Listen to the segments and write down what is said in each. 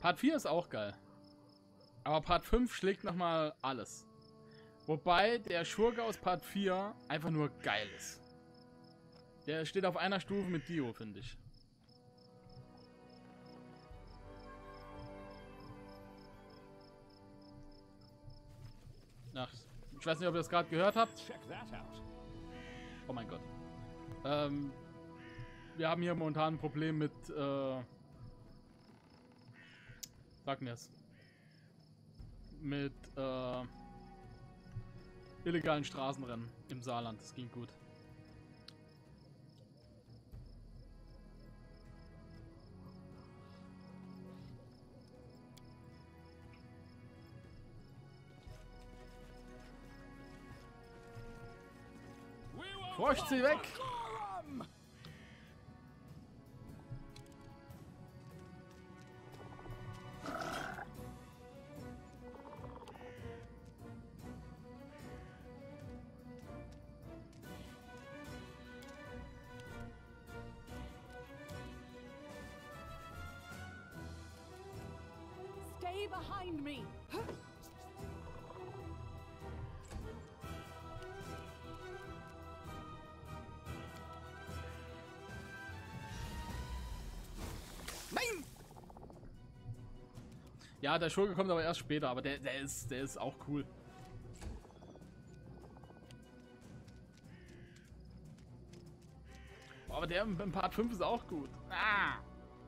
Part 4 ist auch geil. Aber Part 5 schlägt nochmal alles. Wobei der Schurke aus Part 4 einfach nur geil ist. Der steht auf einer Stufe mit Dio, finde ich. Ach, ich weiß nicht, ob ihr das gerade gehört habt. Oh mein Gott. Wir haben hier momentan ein Problem mit, sag mir es. Mit, illegalen Straßenrennen im Saarland. Das ging gut. Frosch, zieh weg! Stay behind me. Nein! Ja, der Schurke kommt aber erst später, aber der ist auch cool. Aber der im Part 5 ist auch gut. Ah!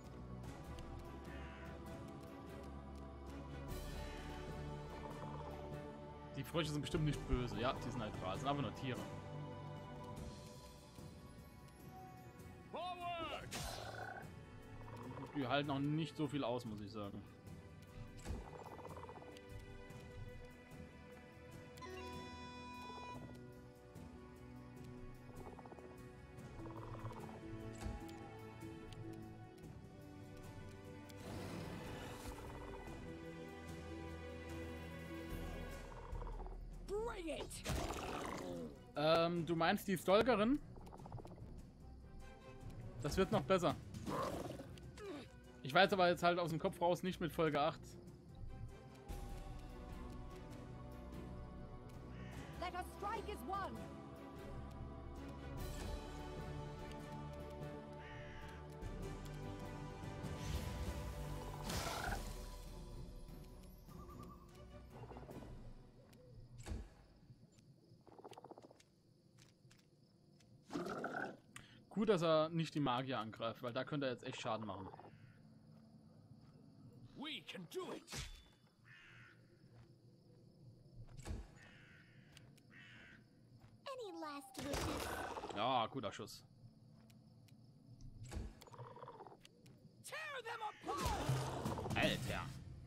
Die Frösche sind bestimmt nicht böse. Ja, die sind neutral. Sind aber nur Tiere. Die halten auch nicht so viel aus, muss ich sagen. Bring it. Du meinst die Stalkerin? Das wird noch besser. Ich weiß aber jetzt halt aus dem Kopf raus nicht mit Folge 8. Let us strike as one. Gut, dass er nicht die Magier angreift, weil da könnte er jetzt echt Schaden machen. We can do it. Any last wishes? Ja, guter Schuss. Tear them apart. Alter.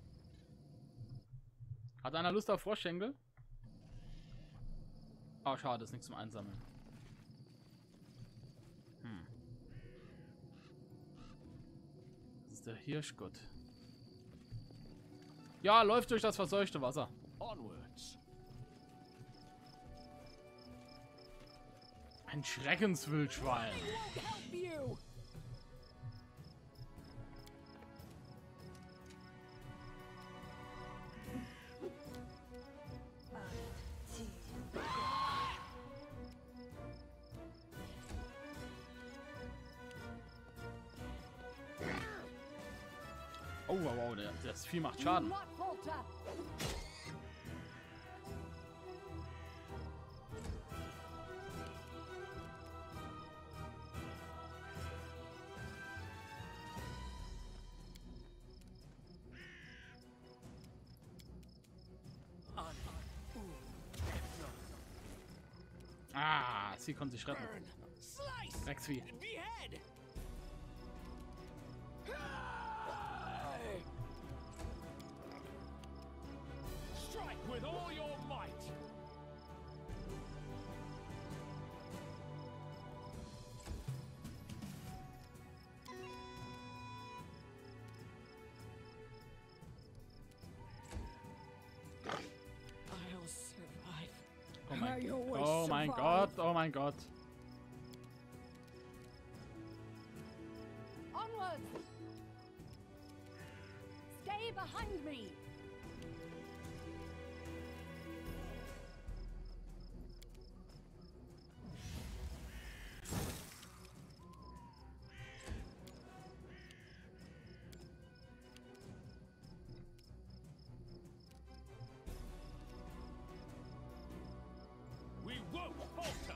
Hat einer Lust auf Froschschenkel? Oh, schade, ist nichts zum Einsammeln. Das ist der Hirschgott. Ja, läuft durch das verseuchte Wasser. Onwards. Ein Schreckenswildschwein. Help you. Oh, wow, wow, das Vieh macht Schaden. Not falter. Ah, sie konnte sich retten. Burn. Slice. Drecksvieh. Behead. Strike with all your might. I'll survive. Oh mein, I always oh mein survive. Gott, oh mein Gott. Onwards. Stay Stay behind me. We won't falter.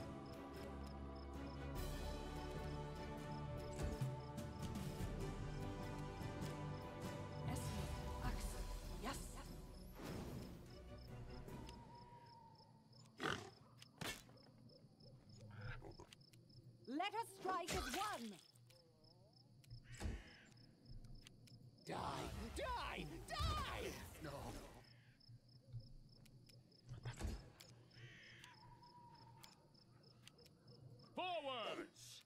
Yes. Let us strike as one. Die! Die! Die! No. Forwards!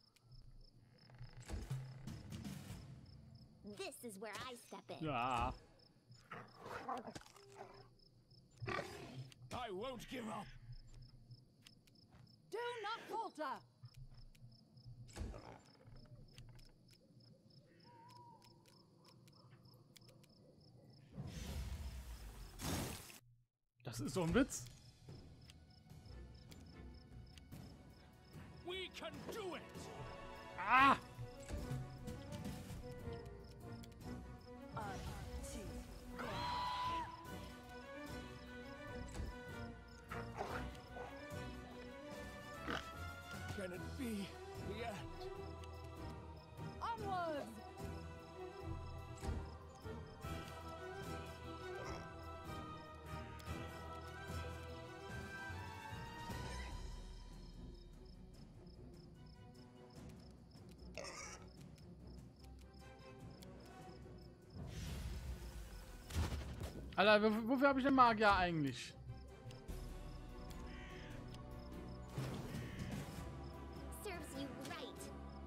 This is where I step in. Ja. I won't give up. Do not falter. Das ist so ein Witz. We can do it! Ah! Can it be the end? Onwards. Alter, wofür habe ich den Magier eigentlich? Serves you right.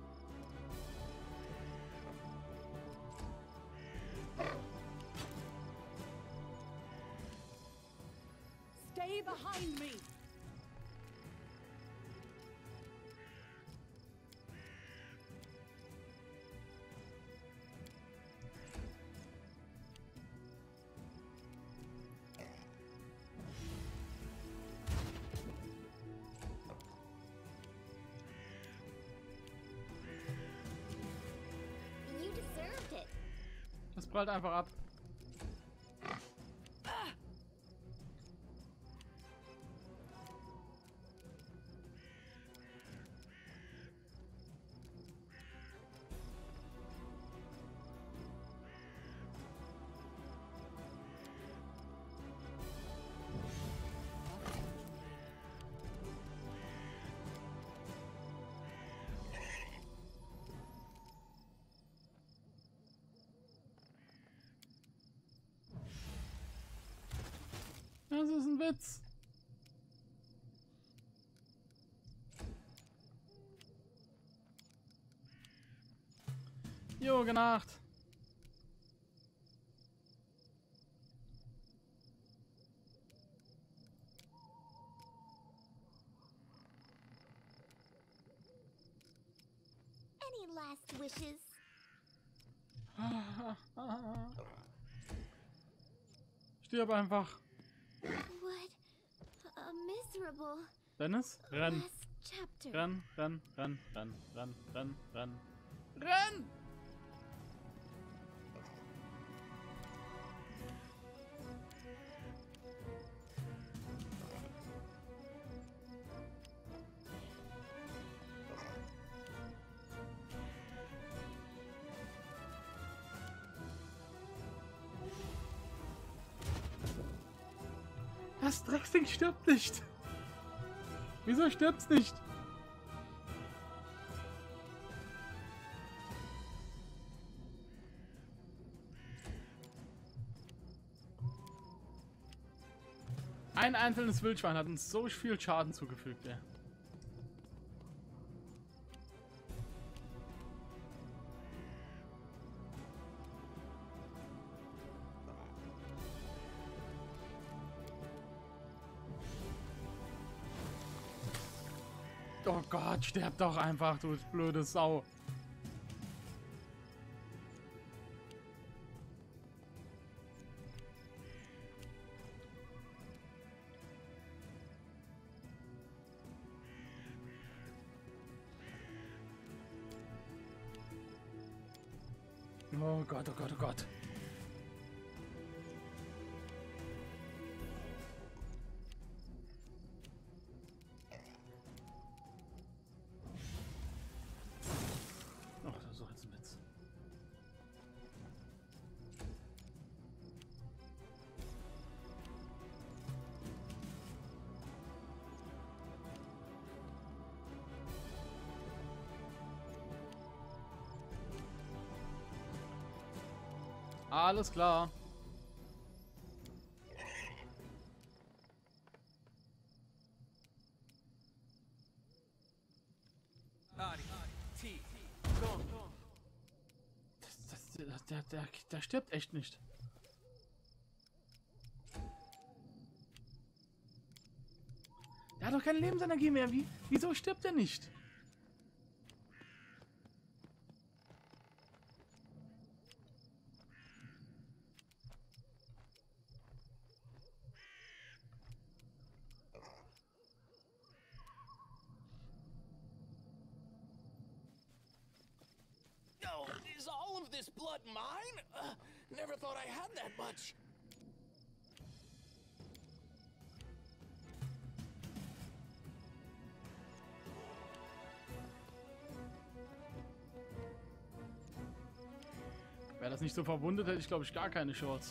Stay behind me. You deserved it. Das prallt einfach ab. Das ist ein Witz. Jo, genacht. Any last wishes? Stirb einfach. What a miserable Dennis, renn. last chapter. Renn, renn, renn, renn, renn, renn, renn. Renn! Das Drecksding stirbt nicht. Wieso stirbt's nicht? Ein einzelnes Wildschwein hat uns so viel Schaden zugefügt, ey. Oh Gott, sterb doch einfach, du blöde Sau. Oh Gott, oh Gott, oh Gott. Ach, das ist doch jetzt ein Witz. Alles klar. Der stirbt echt nicht. Der hat doch keine Lebensenergie mehr. Wieso stirbt er nicht? No, is all of this blood mine? Never thought I had that much. Wäre das nicht so verwundet, hätte ich glaube ich gar keine Chance.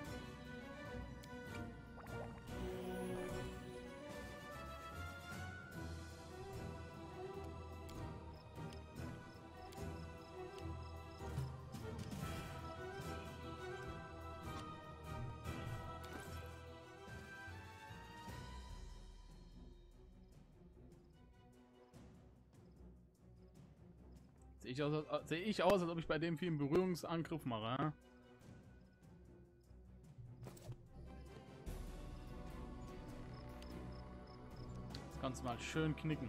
Sehe ich aus, als ob ich bei dem Vieh einen Berührungsangriff mache. Ja? Das kannst du mal schön knicken.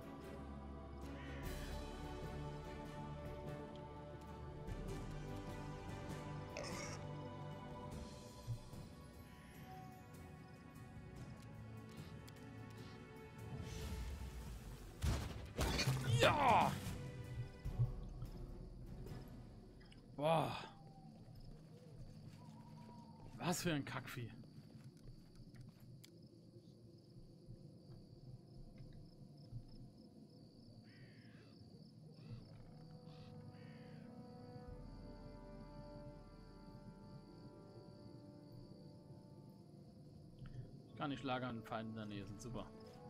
Ja! Boah. Was für ein Kackvieh. Ich kann nicht lagern, Feinde in der Nähe sind super.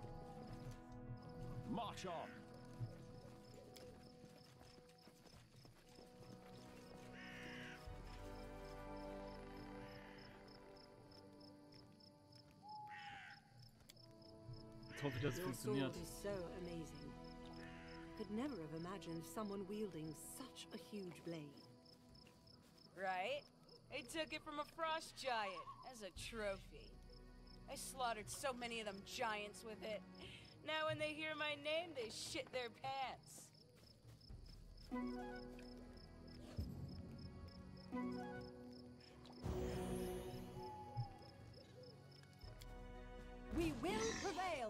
March on. Jetzt hoffe ich, dass es Your funktioniert. sword is so amazing. Could never have imagined someone wielding such a huge blade. Right? I took it from a frost giant as a trophy. I slaughtered so many of them giants with it. Now when they hear my name, they shit their pants. We will prevail.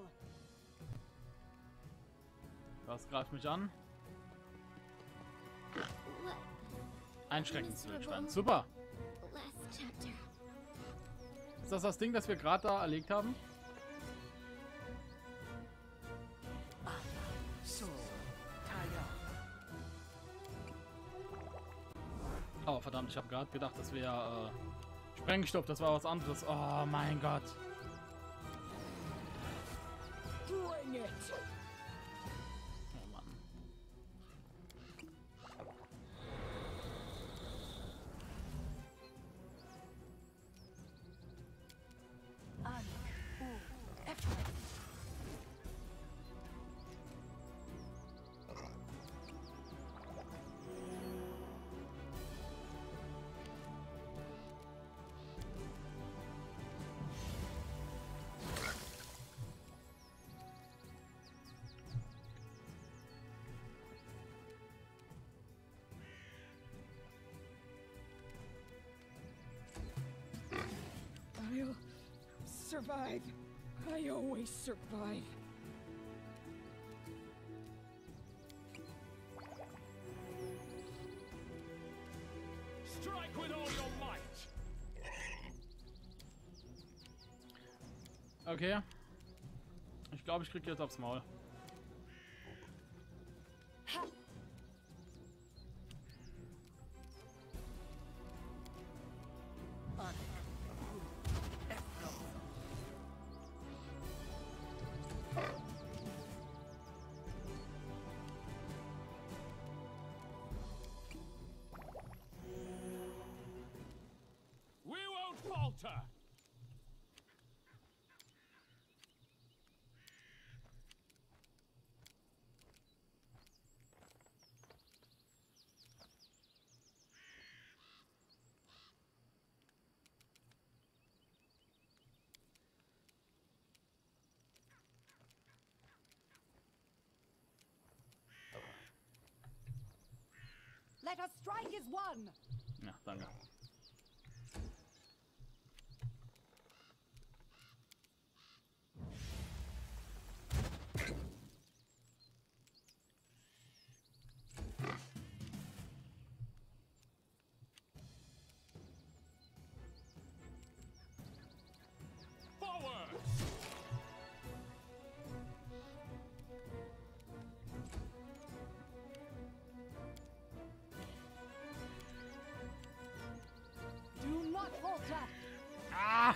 Was greift mich an? What? Ein Schreckenswildschwein. Super! Last chapter. Ist das Ding, das wir gerade da erlegt haben? So, Taya. Oh, verdammt, ich habe gerade gedacht, das wäre Sprengstoff, das war was anderes. Oh mein Gott. Bring it! Oh Mann. I'll survive. I always survive. Okay. Ich glaube, ich krieg jetzt aufs Maul. We won't falter! Let us strike as one! Ja, danke. Forward! Do not falter! Ah!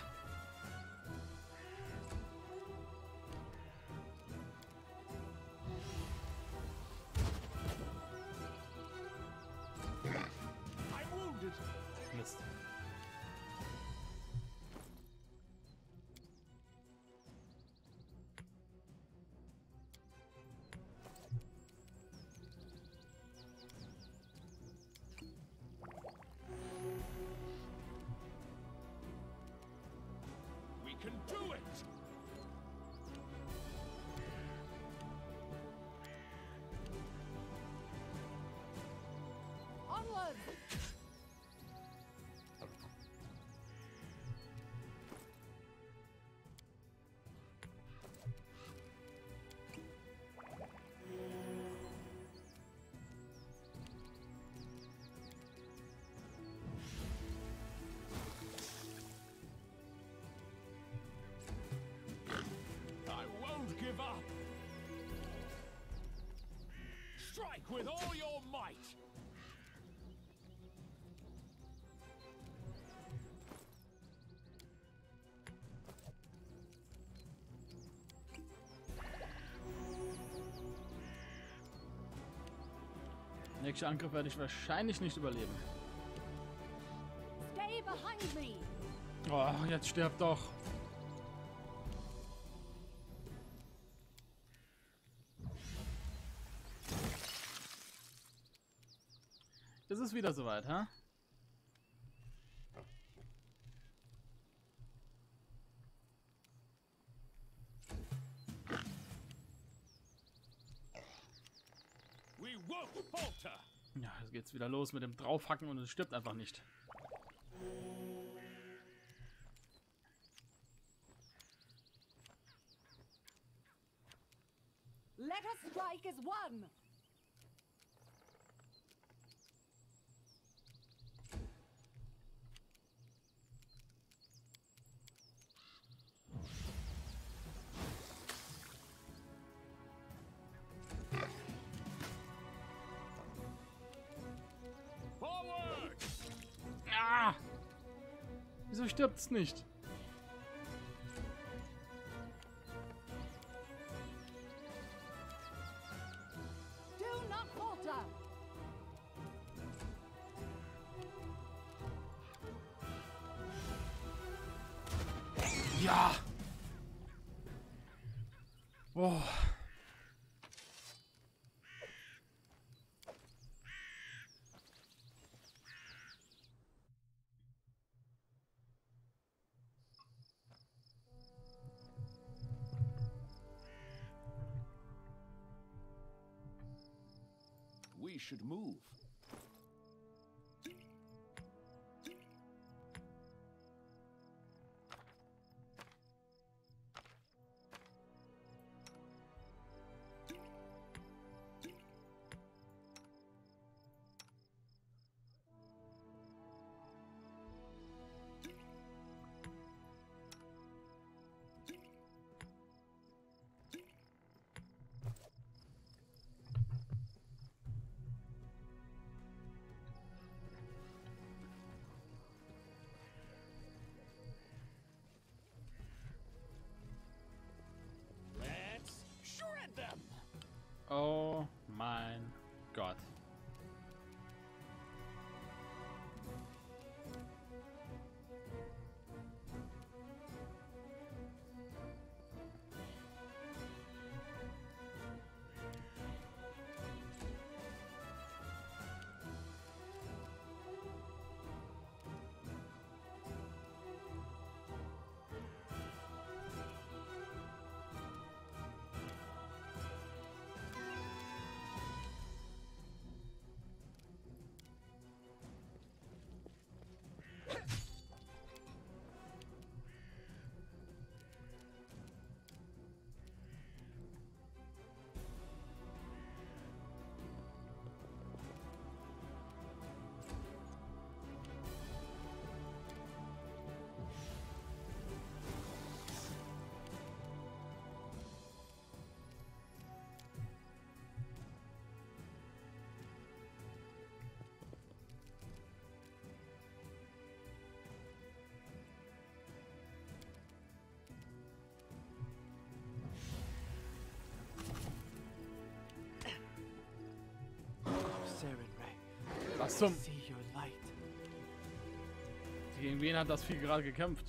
I'm wounded! Mist. We can do it! Onward! I won't give up! Strike with all your might! Nächster Angriff werde ich wahrscheinlich nicht überleben. Stay behind me! Oh, jetzt stirbt doch. Ist es wieder soweit, hä? We won't falter! Ja, jetzt geht's wieder los mit dem Draufhacken und es stirbt einfach nicht. Let us strike as one! Forward! Ah! Wieso stirbt's nicht? Do not falter! Ja! Oh. We should move. Oh mein Gott. Was zum... Gegen wen hat das Vieh gerade gekämpft?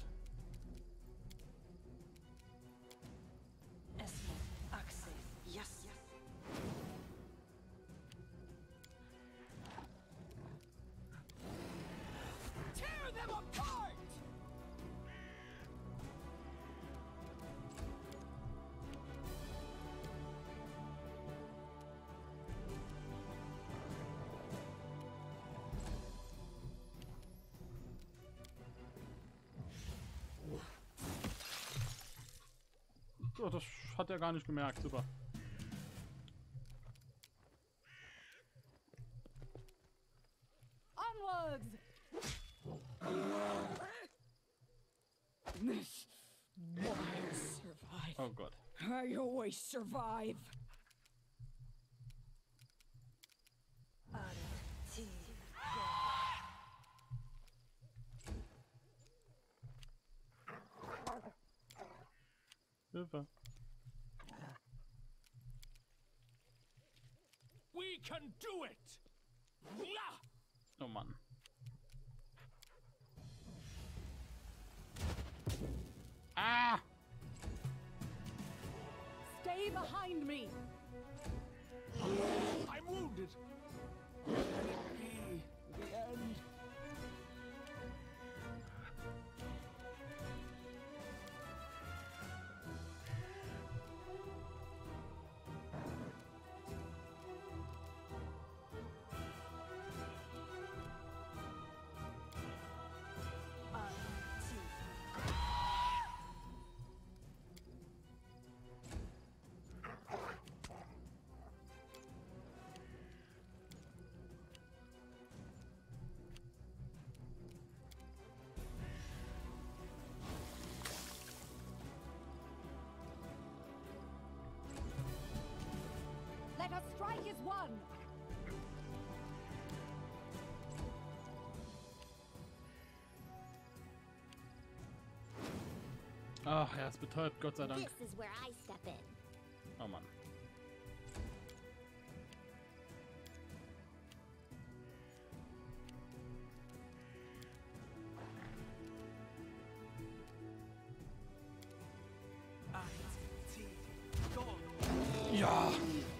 Oh, das hat er gar nicht gemerkt. Super. Onwards! This will survive. Oh Gott. I always survive. Hilfe. We can do it! Oh Mann. Ah! Stay behind me. I'm wounded. Can it be the end? Let us strike as one. Ach, er ist betäubt, Gott sei Dank. This is where I step in. Oh Mann. Ja.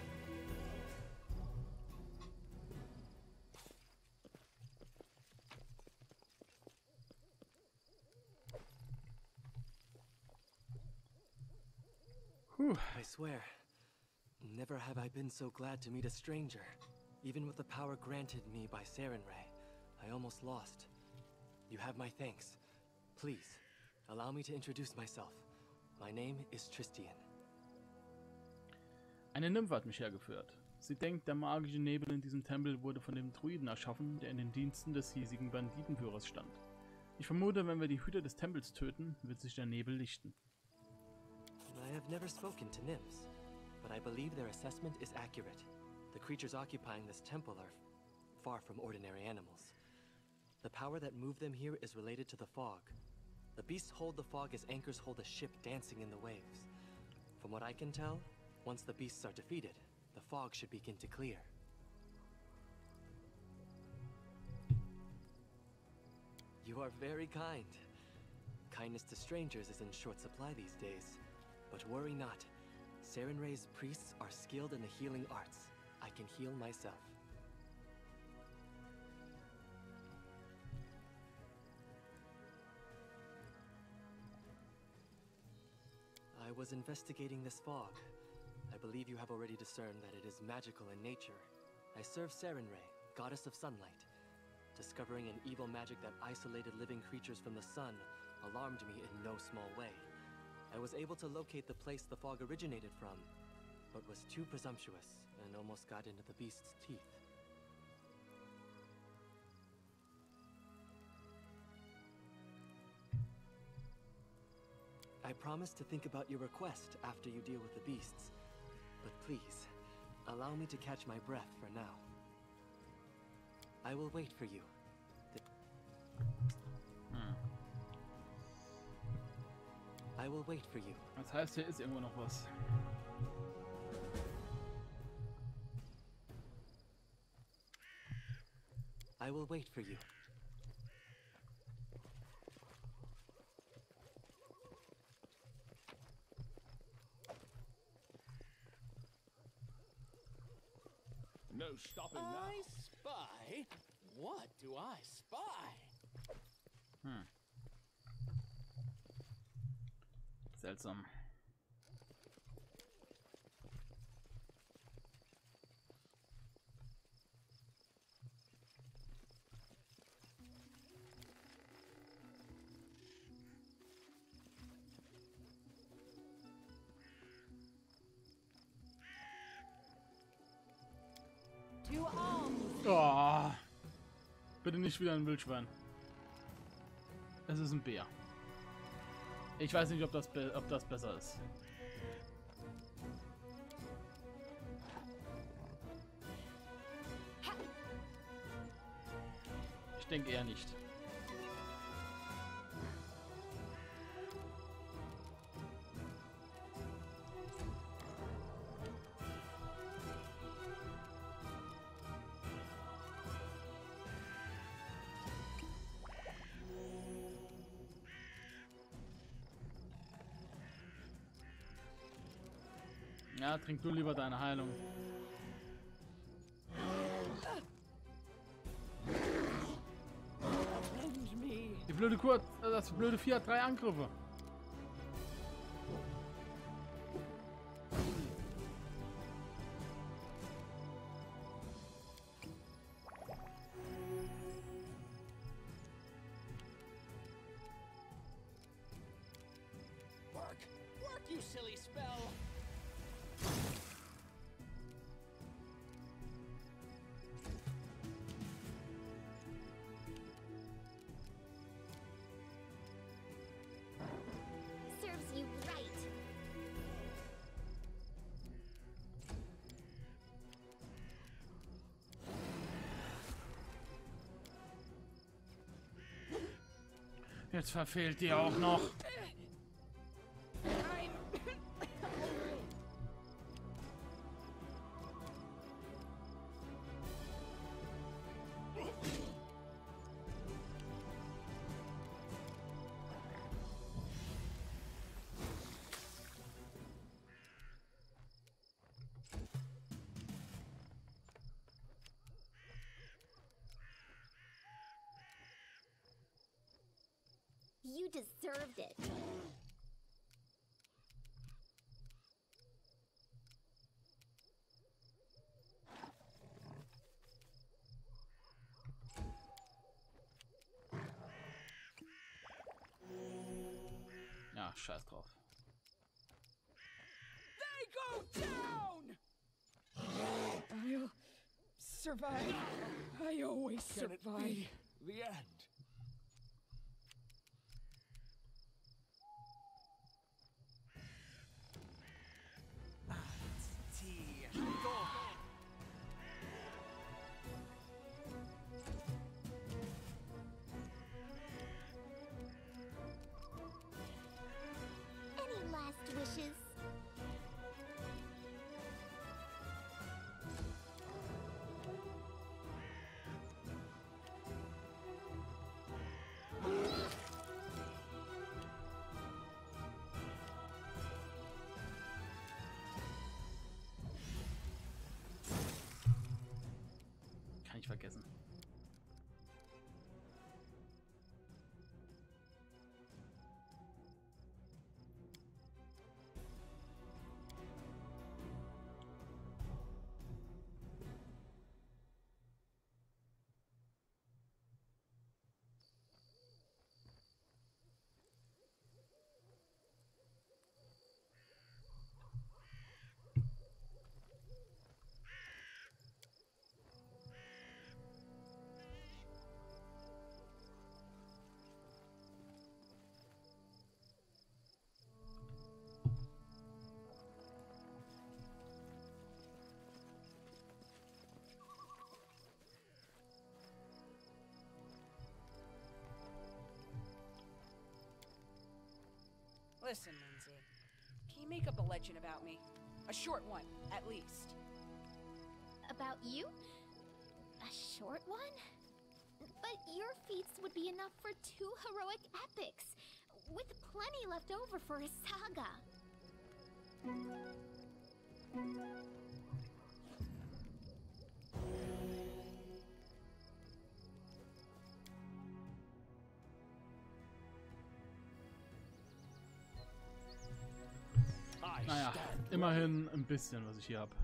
I swear, never have I been so glad to meet a stranger. Even with the power granted me by Sarenrae, I almost lost. You have my thanks. Please, allow me to introduce myself. My name is Tristian. Eine Nymphe hat mich hergeführt. Sie denkt, der magische Nebel in diesem Tempel wurde von dem Druiden erschaffen, der in den Diensten des hiesigen Banditenführers stand. Ich vermute, wenn wir die Hüter des Tempels töten, wird sich der Nebel lichten. I have never spoken to nymphs, but I believe their assessment is accurate. The creatures occupying this temple are far from ordinary animals. The power that moved them here is related to the fog. The beasts hold the fog as anchors hold a ship dancing in the waves. From what I can tell, once the beasts are defeated, the fog should begin to clear. You are very kind. Kindness to strangers is in short supply these days. But worry not. Sarenrae's priests are skilled in the healing arts. I can heal myself. I was investigating this fog. I believe you have already discerned that it is magical in nature. I serve Sarenrae, goddess of sunlight. Discovering an evil magic that isolated living creatures from the sun alarmed me in no small way. I was able to locate the place the fog originated from, but was too presumptuous and almost got into the beast's teeth. I promise to think about your request after you deal with the beasts, but please, allow me to catch my breath for now. I will wait for you. I will wait for you. Das heißt, hier ist irgendwo noch was. I will wait for you. No stopping now. I spy? What do I spy? Seltsam. To arms! Oh. Bitte nicht wieder ein Wildschwein. Es ist ein Bär. Ich weiß nicht, ob das besser ist. Ich denke eher nicht. Ja, trink du lieber deine Heilung. Die blöde Kur, das blöde Vieh hat 3 Angriffe. Work! Work, you silly spell! Serves you right. Jetzt verfehlt die auch noch. You deserved it. Ja, scheiß drauf. They go down! I'll survive. I always Can it survive. be the end? Tea. Go. Any last wishes? vergessen. Listen, Lindsay. Can you make up a legend about me? A short one, at least. About you? A short one? But your feats would be enough for 2 heroic epics, with plenty left over for a saga. Naja, immerhin ein bisschen, was ich hier habe.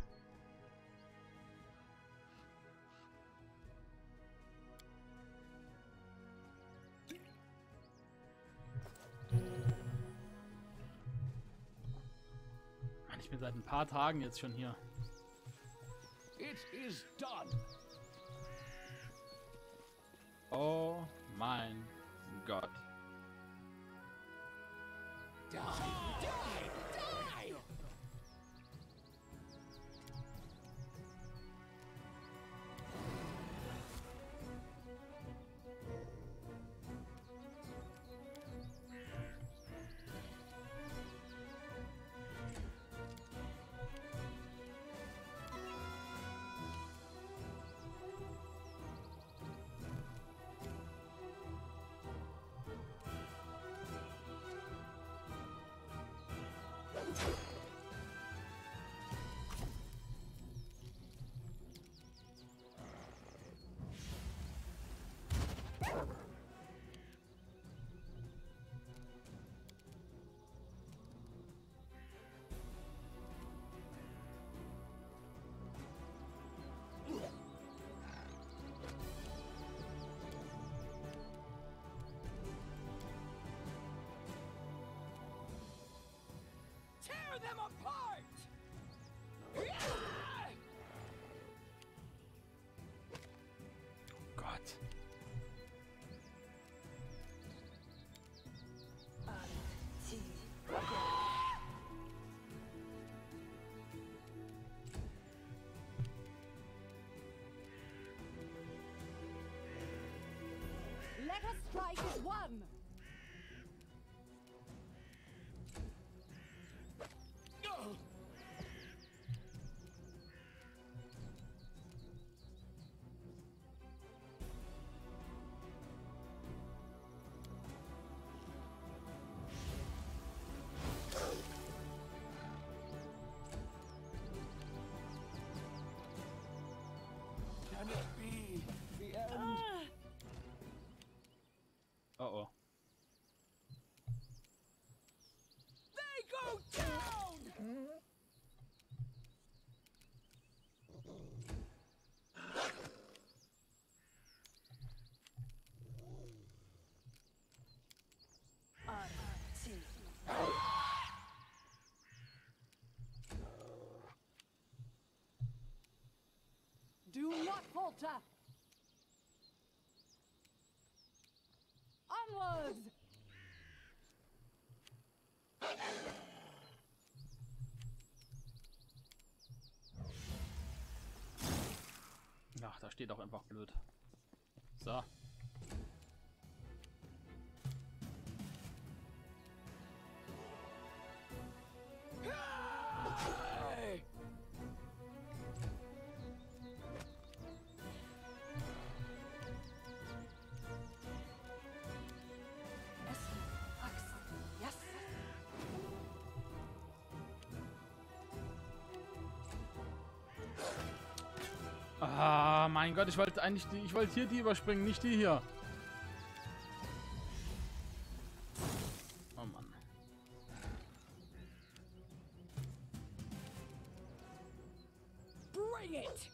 Mann, ich bin seit ein paar Tagen jetzt schon hier. It is done. Oh mein Gott. Die! Die! Die! Tear them apart! Gott. Let us strike as one! Can it be the end? Oh oh. They go down! Do not falter! Onwards! Ach, da steht auch einfach blöd. So. Yes! Ah, mein Gott, ich wollte eigentlich die, ich wollte hier die überspringen, nicht die hier. Oh Mann. Bring it!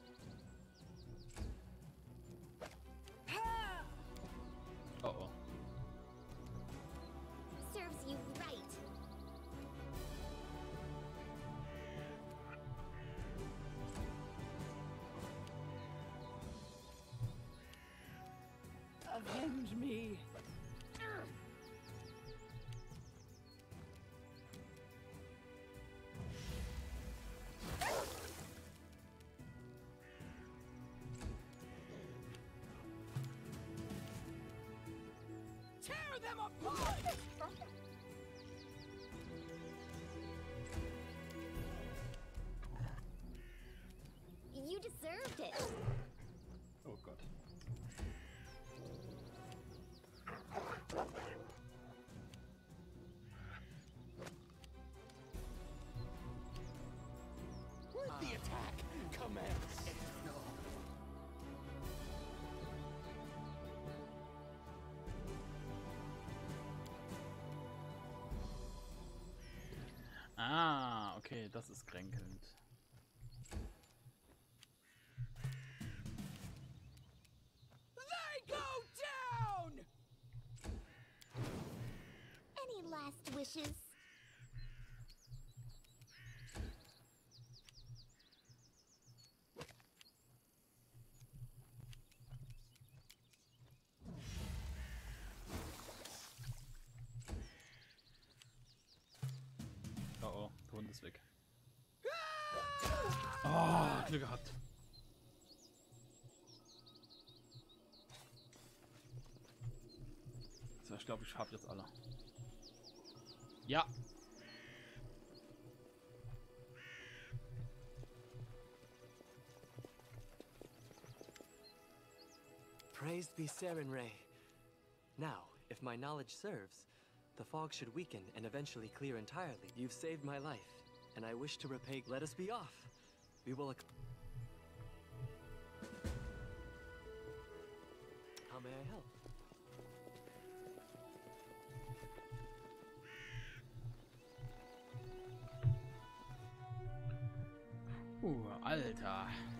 Oh oh. Serves you right. Avenge me! Tear them apart! You deserved it. Oh Gott. Where'd the attack commence? Ah, okay, das ist kränkelnd. They go down! Any last wishes? Oh oh, der Hund ist weg. Oh, Glück gehabt. So, ich glaube, ich habe jetzt alle. Ja. Praised be Sarenrae. Now, if my knowledge serves, the fog should weaken and eventually clear entirely. You've saved my life, and I wish to repay. Let us be off. We will. How may I help? Alter.